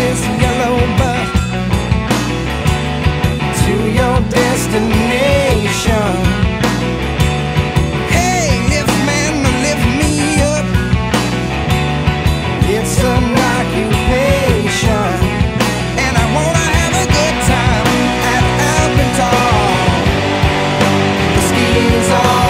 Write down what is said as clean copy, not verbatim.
this yellow bus to your destination. Hey, lift man, lift me up. It's an occupation, and I wanna have a good time at Alpental. The ski's all